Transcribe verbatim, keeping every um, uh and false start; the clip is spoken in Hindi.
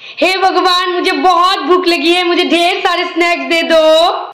हे भगवान, मुझे बहुत भूख लगी है, मुझे ढेर सारे स्नैक्स दे दो।